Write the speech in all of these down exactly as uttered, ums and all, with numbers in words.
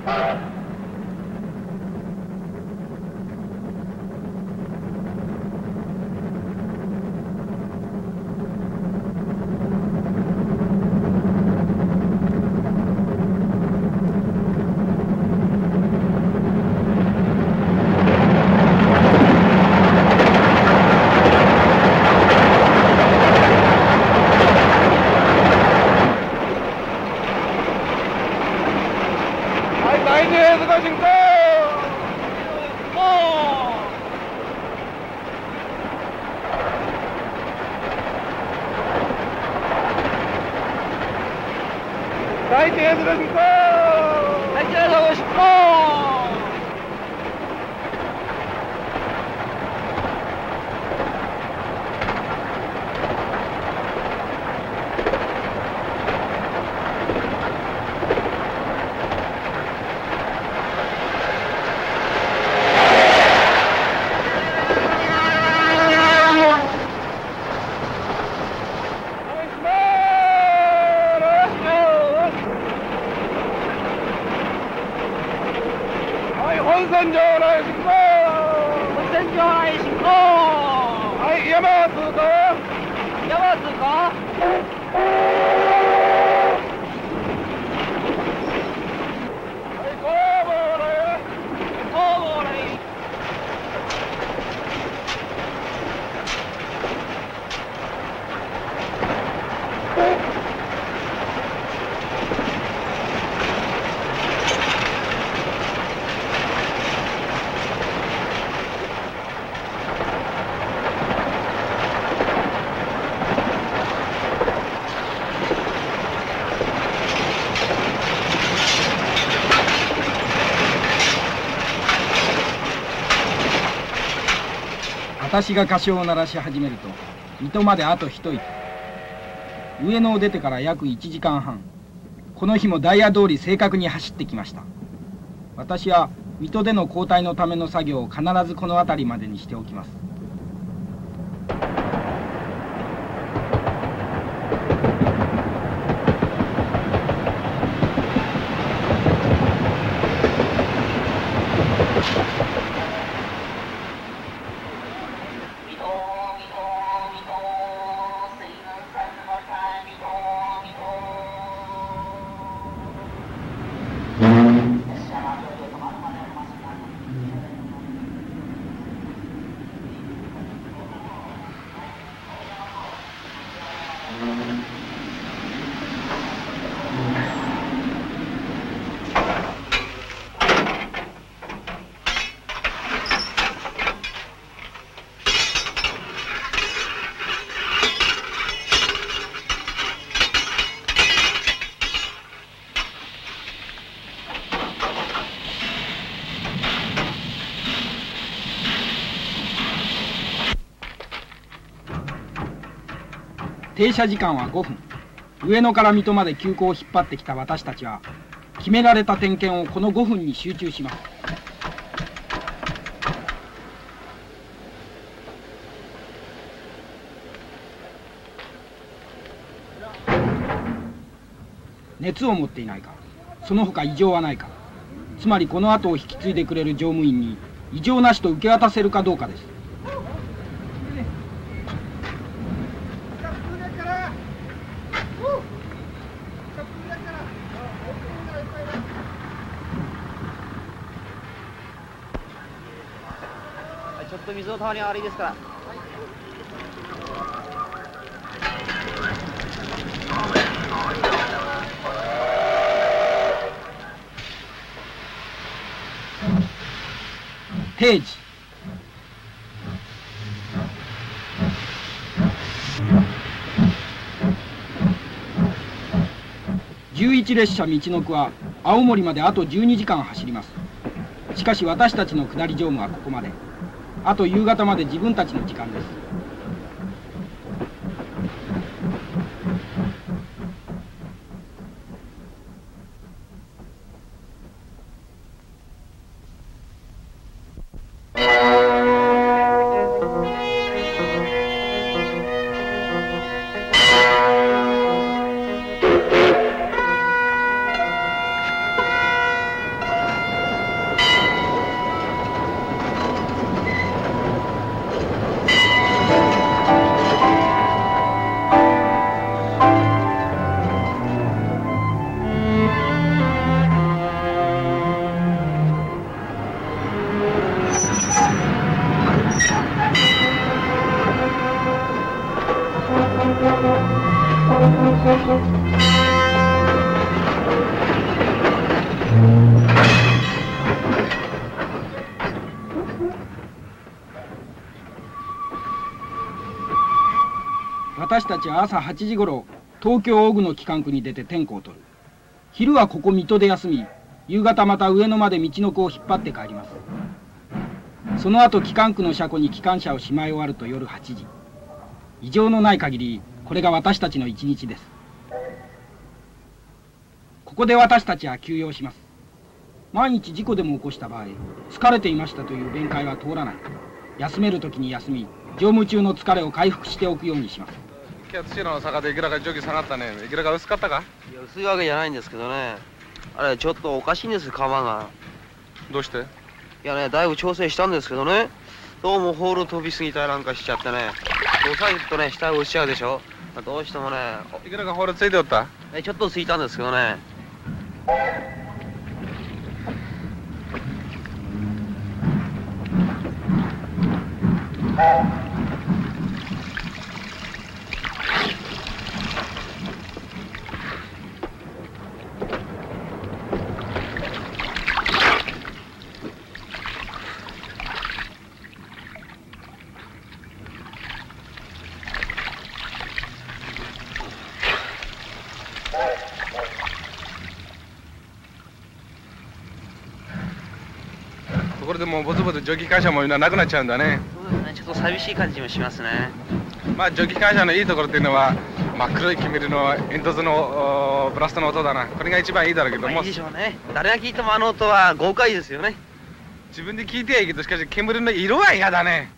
大地へずる進行。大地へずる進行。本線上来進行。本線上来進行。はい、山通過。山通過。はい、後方来。後方来。 私が歌唱を鳴らし始めると水戸まであと一息。上野を出てから約いちじかんはん。この日もダイヤ通り正確に走ってきました。私は水戸での交代のための作業を必ずこの辺りまでにしておきます。停車時間はごふん。上野から水戸まで急行を引っ張ってきた私たちは決められた点検をこのごふんに集中します。熱を持っていないか、その他異常はないか、つまりこの後を引き継いでくれる乗務員に異常なしと受け渡せるかどうかです。 ちょっと水のたまりは悪いですから。 定時。じゅういち列車みちのくは青森まであとじゅうにじかん走ります。しかし私たちの下り乗務はここまで。あと夕方まで自分たちの時間です。 ちは朝はちじごろ東京大久野機関区に出て点呼を取る。昼はここ水戸で休み、夕方また上野まで道の子を引っ張って帰ります。その後機関区の車庫に機関車をしまい終わると夜はちじ。異常のない限りこれが私たちの一日です。ここで私たちは休養します。毎日事故でも起こした場合、疲れていましたという弁解は通らない。休める時に休み、乗務中の疲れを回復しておくようにします。 今日土の坂でいくらか蒸気下がったね。いくらか薄かったか？ いや、薄いわけじゃないんですけどね。あれちょっとおかしいんです、釜が。 どうして？ いやね、だいぶ調整したんですけどね、どうもホール飛びすぎたりなんかしちゃってね、押さえるとね下を打ちちゃうでしょ。どうしてもね。 いくらかホールついておった？ えちょっとついたんですけどね。 これでもうぼつぼつ蒸気機関車もみんななくなっちゃうんだね。 そうですね、ちょっと寂しい感じもしますね。 まあ蒸気機関車のいいところっていうのは真っ黒い煙の煙突のブラストの音だな。これが一番いいだろうけども。 まあ、いいでしょうね。誰が聞いてもあの音は豪快ですよね。 自分で聞いてはいいけど、しかし煙の色は嫌だね。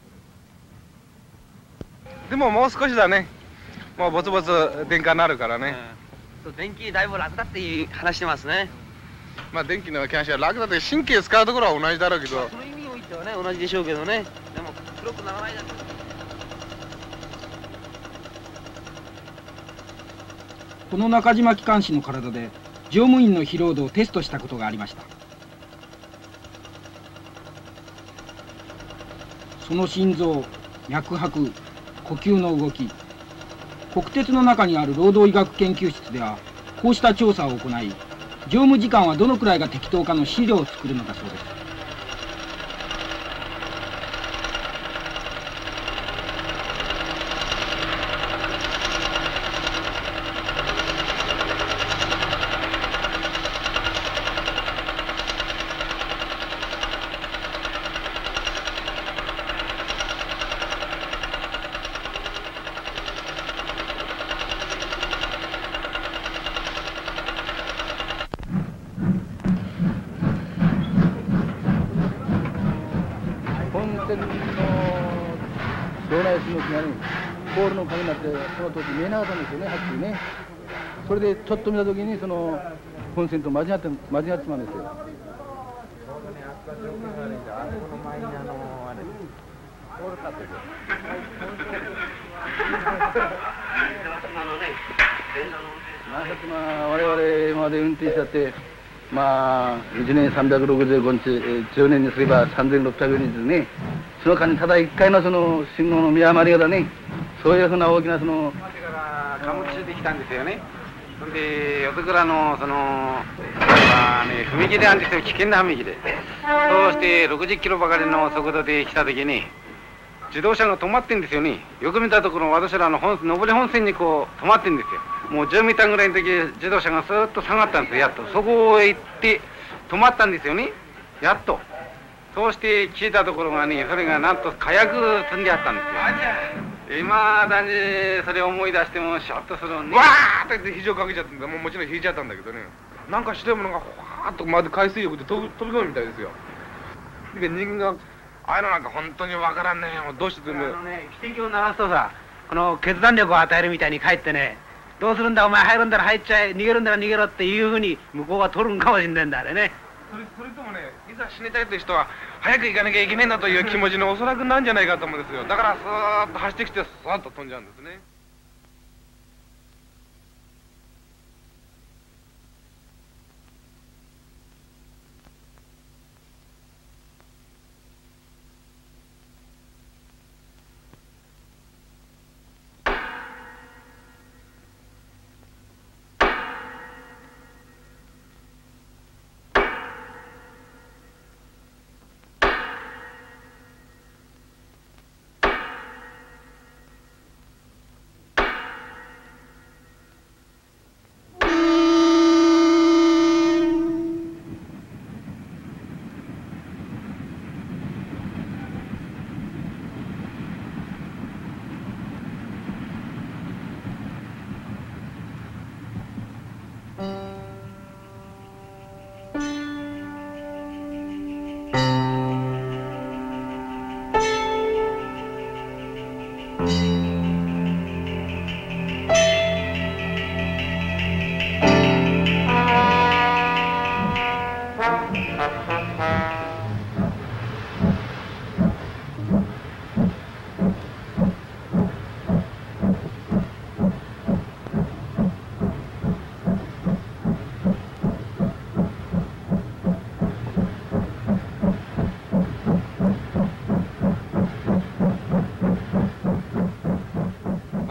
でももう少しだね。もうぼつぼつ電化になるからね。 うん、電気だいぶ楽だっていう話してますね。 まあ電気の機関車は楽だって神経使うところは同じだろうけど、 その意味においてはね同じでしょうけどね。でも黒くならないだろう。 この中島機関士の体で乗務員の疲労度をテストしたことがありました。その心臓、脈拍、呼吸の動き、国鉄の中にある労働医学研究室ではこうした調査を行い、乗務時間はどのくらいが適当かの資料を作るのだそうです。 道内水の木がね、ポールの影になって、その時見えなかったんですよね、はっきりね。それでちょっと見た時に、その本線と間違って、間違ってしまうんですよ。まあ、さっきまあ、我々まで運転しちゃって、まあ、いちねんさんびゃくろくじゅうごにち、じゅうねんにすればさんぜんろっぴゃくにちですね。その間にただ一回のその信号の見誤りがだね、そういうふうな大きなその。 貨物中で来たんですよね。そんで、四つ倉のその、まあね、踏切なんですよ、危険な踏切で。そうしてろくじゅっキロばかりの速度で来た時に、自動車が止まってんですよね。よく見たところ、私らの本上り本線にこう止まってんですよ。もうじゅうメーターぐらいの時、自動車がスーッと下がったんですよ、やっと。そこへ行って止まったんですよね、やっと。そうして聞いたところがね、それがなんと火薬積んであったんですよ。いまだにそれを思い出してもショッとするのね。 わーって非常かけちゃったんだ。もうもちろん引いちゃったんだけどね。なんか白いものがふわーっとまるで海水浴で飛び飛び込むみたいですよ。で人間がああいうのなんか本当にわからんね。どうしてでも。 あのね、汽笛を鳴らすとさ、この決断力を与えるみたいに帰ってね、どうするんだお前入るんだら入っちゃえ、逃げるんだら逃げろっていうふうに向こうは取るんかもしれないんだあれね。 それそれともね、いざ死にたいという人は早く行かなきゃいけないんだという気持ちのおそらくなんじゃないかと思うんですよ。だからスーッと走ってきてスーッと飛んじゃうんですね。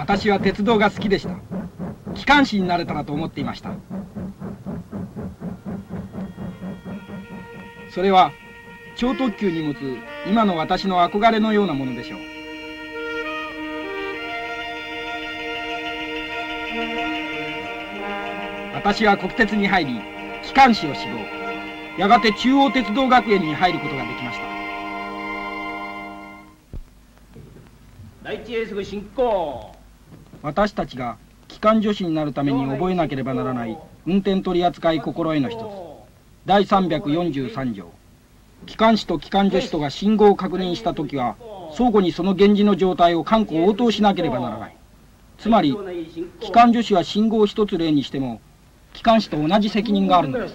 私は鉄道が好きでした。機関士になれたらと思っていました。それは超特急に持つ今の私の憧れのようなものでしょう。私は国鉄に入り機関士を志望。やがて中央鉄道学園に入ることができました。 第一衛速進行。 私たちが機関助手になるために覚えなければならない運転取扱心得の一つ、第さんびゃくよんじゅうさん条。機関士と機関助手とが信号を確認したときは相互にその現時の状態を完固応答しなければならない。つまり機関助手は信号を一つ例にしても機関士と同じ責任があるのです。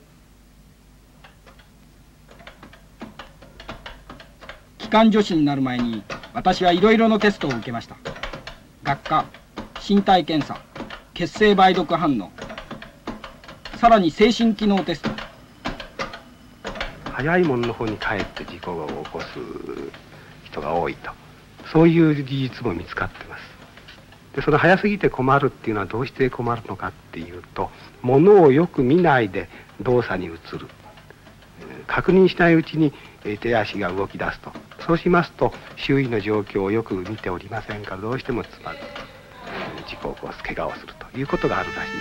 機関助手になる前に私はいろいろなテストを受けました。学科、身体検査、血清梅毒反応、さらに精神機能テスト。 早いものの方に帰って事故を起こす人が多いと、そういう事実も見つかってます。でその早すぎて困るっていうのはどうして困るのかっていうと、ものをよく見ないで動作に移る、確認しないうちに手足が動き出すと、そうしますと周囲の状況をよく見ておりませんから、どうしてもつまずく、事故を起こす、怪我をするということがあるらしいです。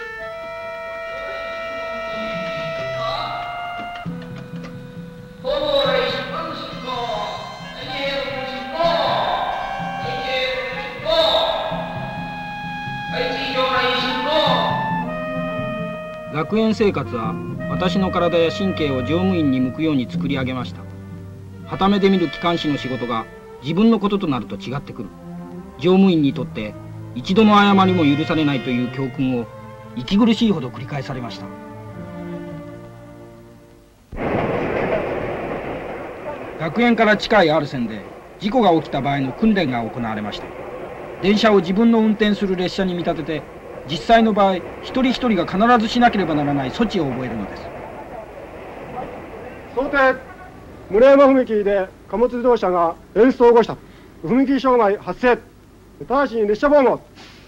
学園生活は私の体や神経を乗務員に向くように作り上げました。傍目で見る機関士の仕事が自分のこととなると違ってくる。乗務員にとって一度の誤りも許されないという教訓を息苦しいほど繰り返されました。学園から近いある線で事故が起きた場合の訓練が行われました。電車を自分の運転する列車に見立てて、実際の場合一人一人が必ずしなければならない措置を覚えるのです。 想定、村山踏切で貨物自動車が連走を起こした。踏切障害発生。直ちに列車妨害。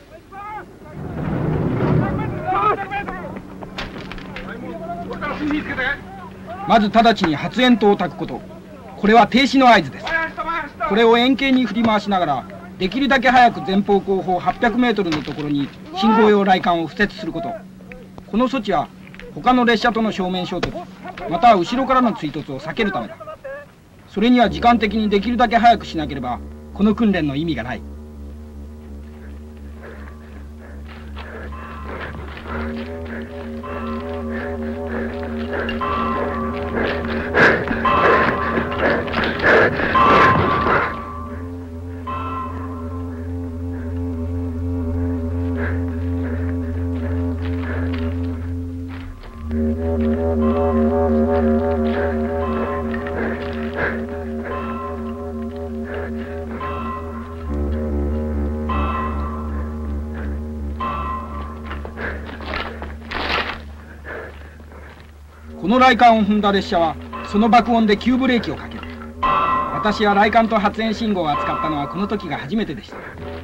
まず直ちに発煙筒を焚くこと。これは停止の合図です。これを円形に振り回しながらできるだけ早く前方後方はっぴゃくメートルのところに信号用雷管を敷設すること。この措置は他の列車との正面衝突または後ろからの追突を避けるためだ。それには時間的にできるだけ早くしなければこの訓練の意味がない。この雷管を踏んだ列車はその爆音で急ブレーキをかける。私は雷管と発煙信号を扱ったのはこの時が初めてでした。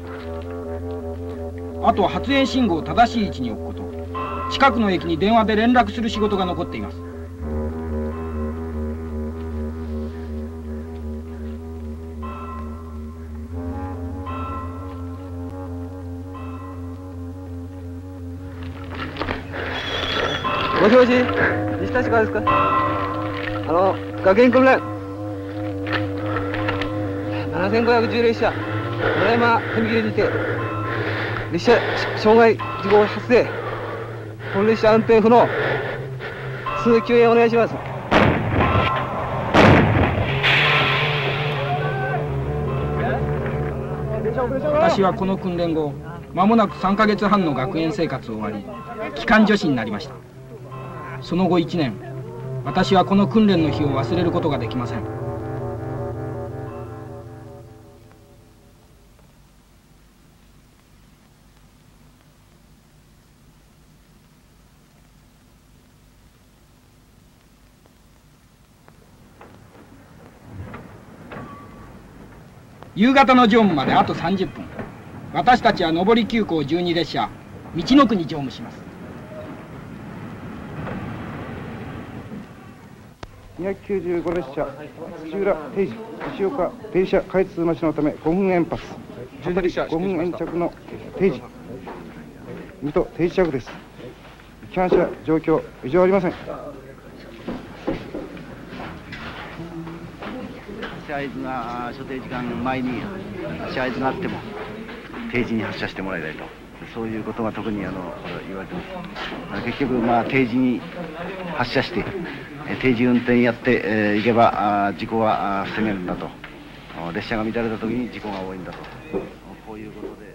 あとは発煙信号を正しい位置に置くこと、近くの駅に電話で連絡する仕事が残っています。 もしもし、西田市川ですか。あの学園訓練ななせんごひゃくじゅう列車村山踏切にて列車障害事故発生。本列車運転不能。すぐ救援お願いします。 私はこの訓練後間もなくさんかげつはんの学園生活を終わり機関助手になりました。その後いちねん、私はこの訓練の日を忘れることができません。夕方の乗務まであとさんじゅっぷん。 私たちは上り急行じゅうに列車道の国乗務します。 にひゃくきゅうじゅうご列車土浦定時石岡停車開通待ちのためごふん延発ごふん延着の定時水戸定時着です。機関車状況異常ありません。 発車合図が所定時間前に発車合図があっても定時に発車してもらいたいと、そういうことが特にあの言われてます。結局まあ定時に発車して定時運転やってい、えー、けば事故は防げるんだと、列車が乱れた時に事故が多いんだと、こういうことで。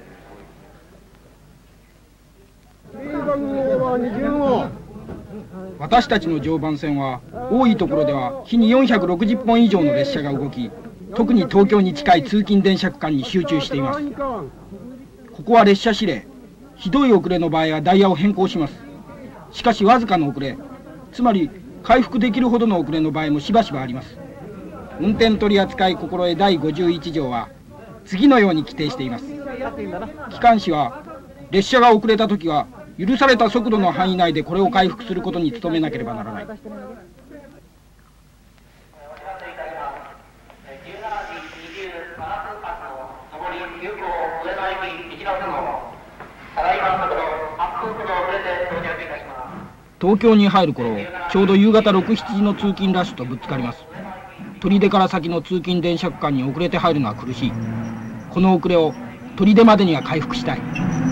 私たちの常磐線は多いところでは日によんひゃくろくじゅっぽん以上の列車が動き、特に東京に近い通勤電車区間に集中しています。ここは列車指令、ひどい遅れの場合はダイヤを変更します。しかしわずかの遅れ、つまり回復できるほどの遅れの場合もしばしばあります。運転取扱心得だいごじゅういち条は次のように規定しています。機関士は列車が遅れた時は許された速度の範囲内でこれを回復することに努めなければならない。東京に入る頃、ちょうど夕方ろく、しちじの通勤ラッシュとぶつかります。砦から先の通勤電車区間に遅れて入るのは苦しい。この遅れを砦までには回復したい。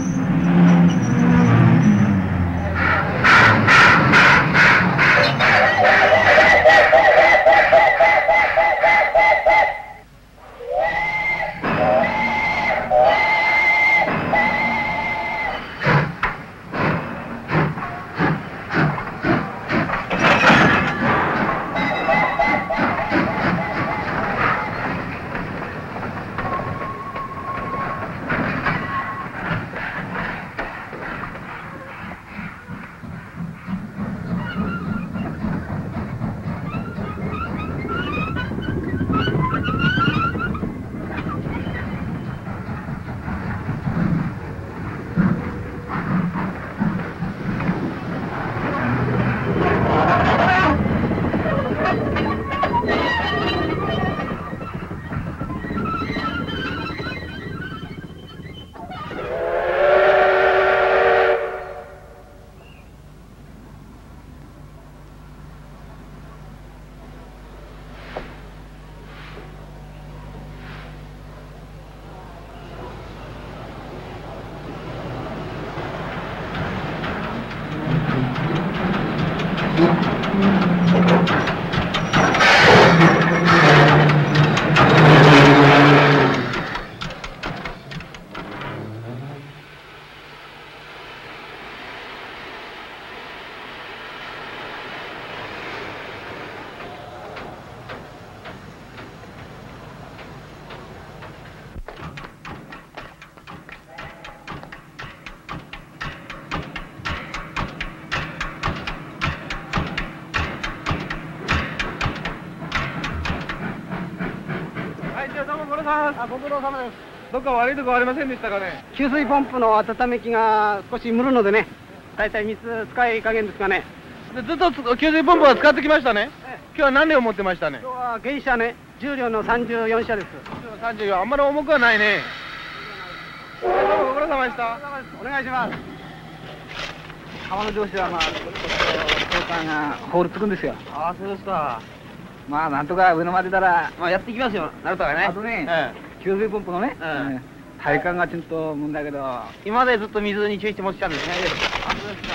あ、ご苦労様です。どっか悪いとこありませんでしたかね。 給水ポンプの温め器が少し蒸るのでね、大体みっつ使い加減ですかね。 でずっと給水ポンプは使ってきましたね。ええ、今日は何両持ってましたね。 今日は原車ね、重量のさんじゅうよん車です。 さんじゅうよん、あんまり重くはないね。どうもご苦労様でした。 お願いします。浜の上司はまあ長官がホールつくんですよ。 ああ、そうですか。 まあなんとか上野までたらまあやっていきますよ、なるとかね。 あとね、 ええ、給水ポンプのね、 ええ、 体感がちょっと問題だけど、 今までずっと水に注意して持ってきたんですね。 あ、そうですか。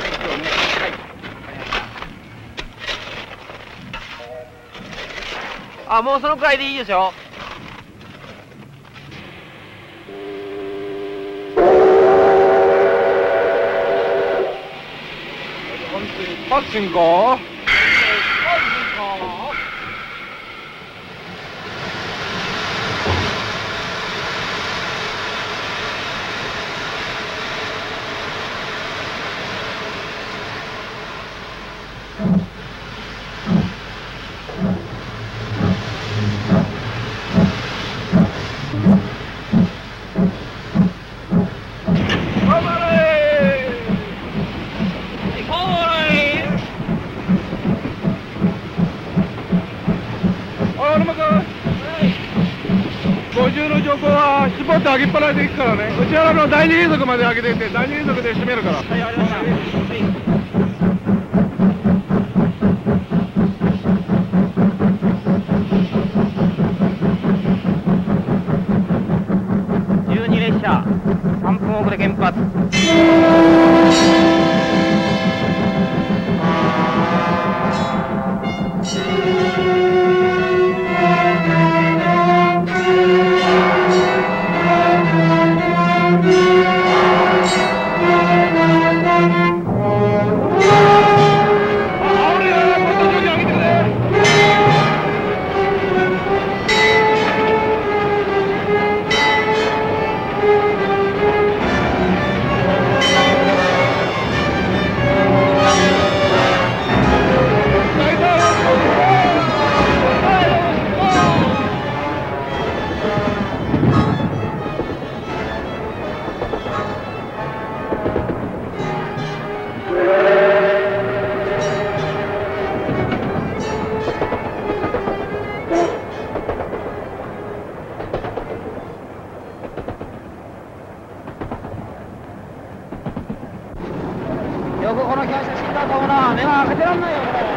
あ、もうそのくらいでいいですよ。発進行。 歩は絞って上げっぱなしで行くからね。内原の第二連続まで上げていって第二連続で締めるから。はい、ありました。 じゅうに列車さんぷん遅れ原発。よくこの表紙死んだと思うな。目が開けてらんないよこれ。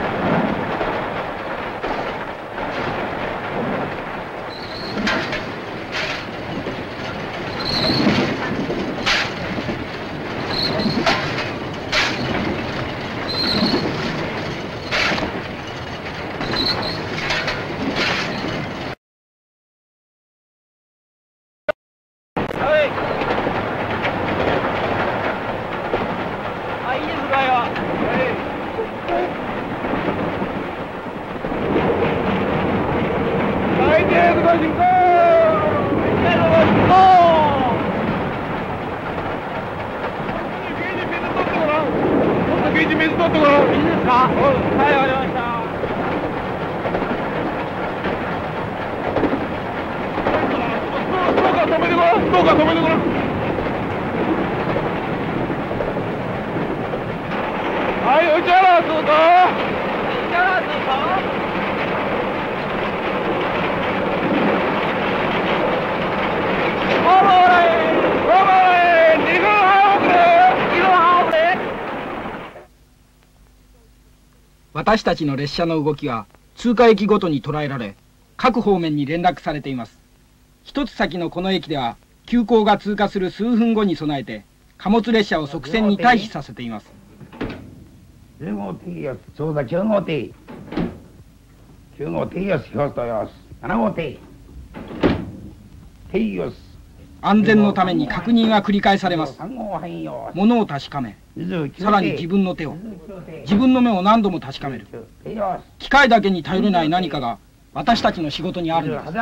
私たちの列車の動きは通過駅ごとに捉えられ、各方面に連絡されています。一つ先のこの駅では急行が通過する数分後に備えて貨物列車を側線に退避させています。 じゅうご停よし、長座きゅうご停。きゅうご停よし、表とよし、ななご停。停よし。 安全のために確認は繰り返されます。物を確かめ、さらに自分の手を、自分の目を何度も確かめる。機械だけに頼れない何かが私たちの仕事にあるのです。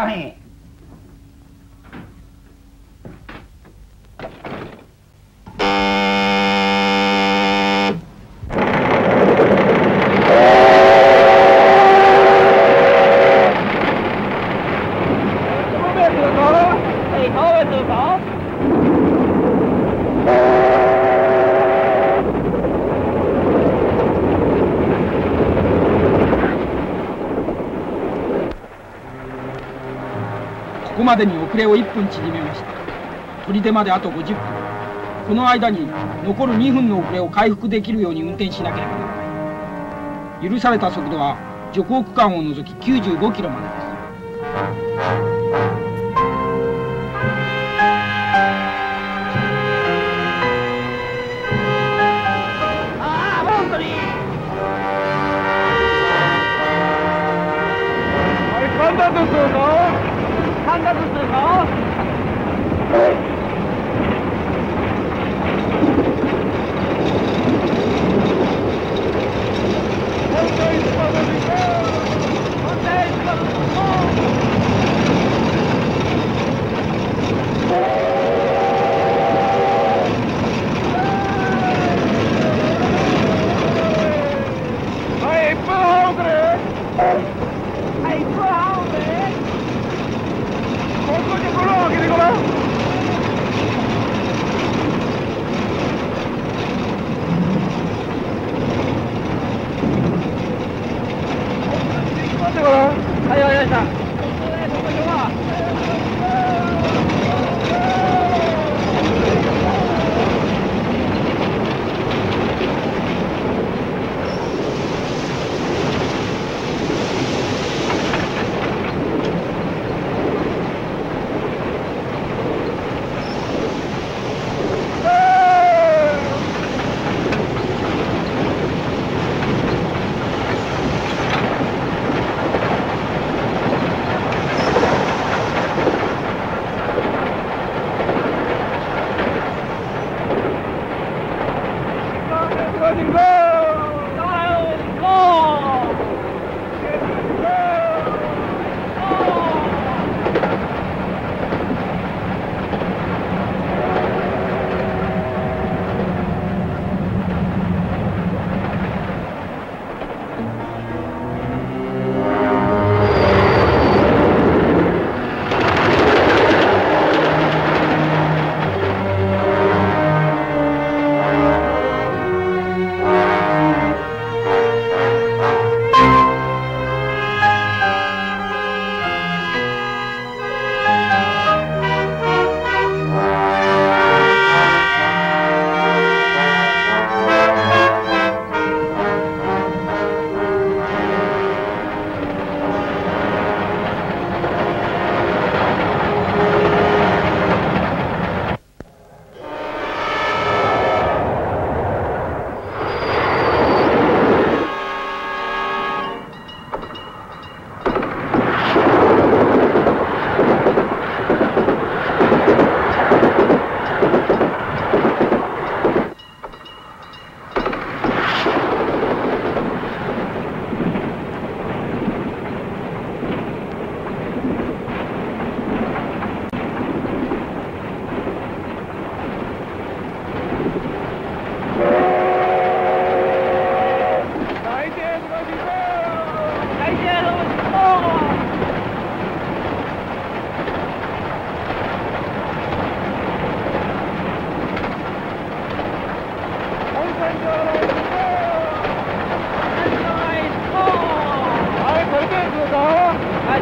ここまでに遅れをいっぷん縮めました。取り手まであとごじゅっぷん。この間に残るにふんの遅れを回復できるように運転しなければならない。許された速度は徐行区間を除ききゅうじゅうごキロまでです。 ああ、本当に。 はい、神田ですぞ。 神田ですぞ。 はい、いっぷんはん遅れ。 はい、いっぷんはん遅れ。 ここにこれを開けてごらん。待ってごらん。 はい、わかりました。ここでここには。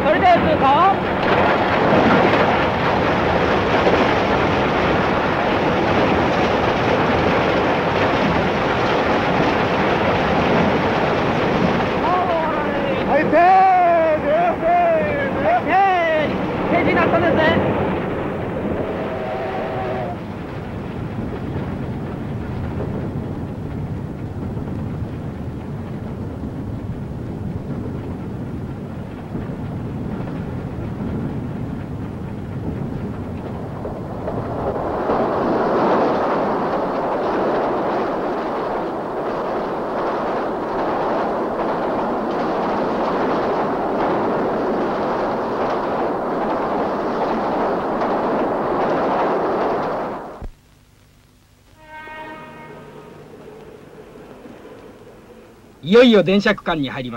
れで通過。 はい、停停停止になったんですね。 いよいよ電車区間に入ります。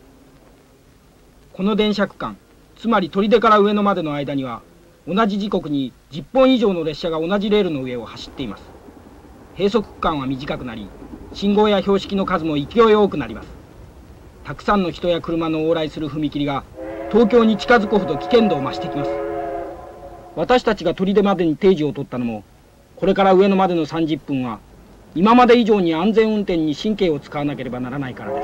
この電車区間、つまり砦から上野までの間には同じ時刻にじゅっぽん以上の列車が同じレールの上を走っています。閉塞区間は短くなり、信号や標識の数も勢い多くなります。たくさんの人や車の往来する踏切が東京に近づくほど危険度を増してきます。私たちが砦までに定時を取ったのも、これから上野までのさんじゅっぷんは今まで以上に安全運転に神経を使わなければならないからです。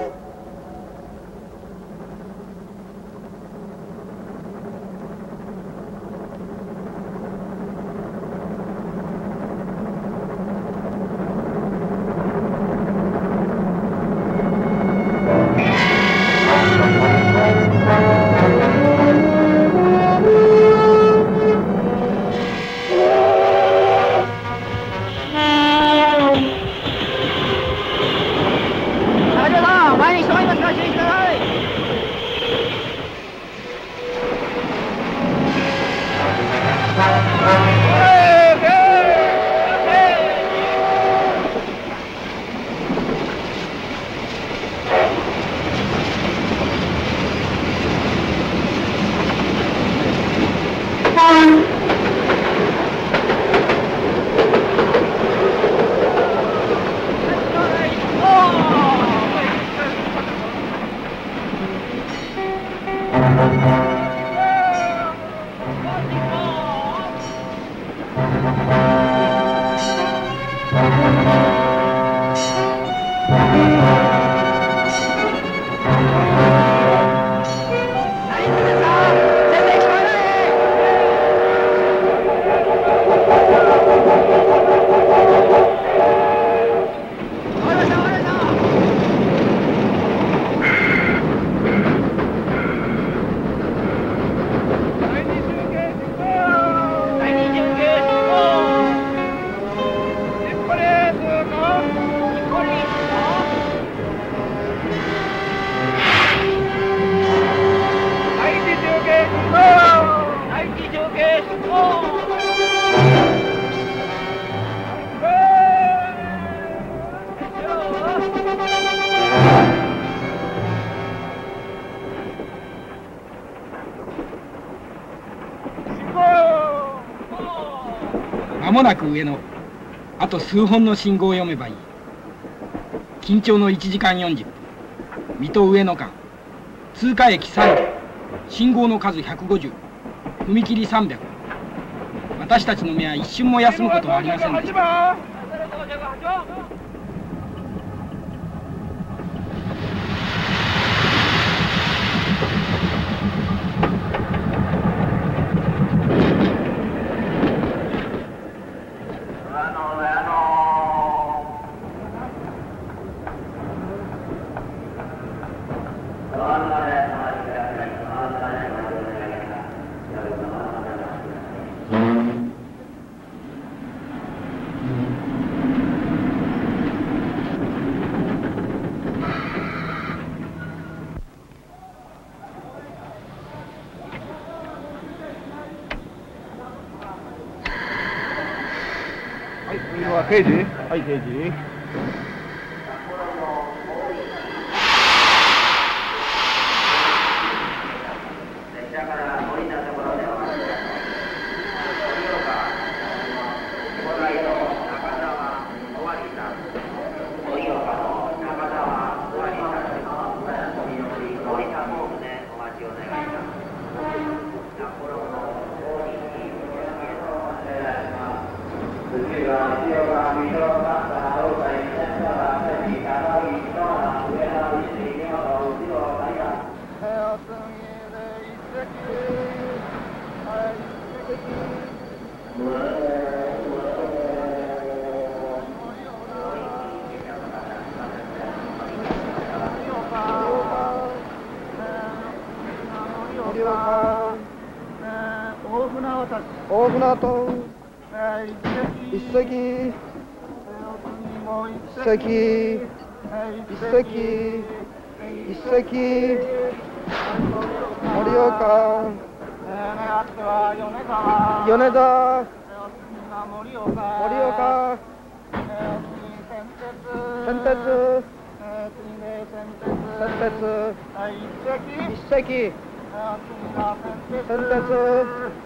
まもなく上野。あと数本の信号を読めばいい。緊張のいちじかんよんじゅっぷん。水戸上野間。通過駅さんじゅう。信号の数ひゃくごじゅう。踏切さんびゃく。私たちの目は一瞬も休むことはありませんでした。 定時はい定時大船渡一隻一隻一隻一隻盛岡米田盛岡先鉄先鉄一隻先鉄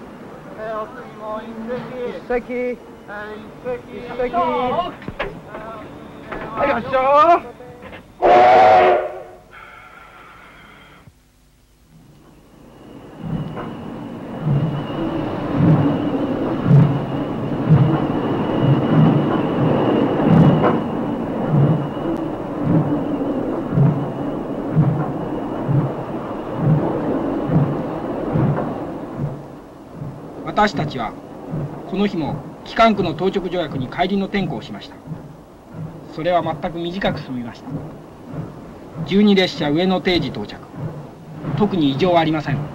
一隻一隻はいよっしゃー。 私たちはこの日も機関区の当直条約に帰りの点呼をしました。それは全く短く済みました。じゅうに列車上野定時到着。特に異常はありません。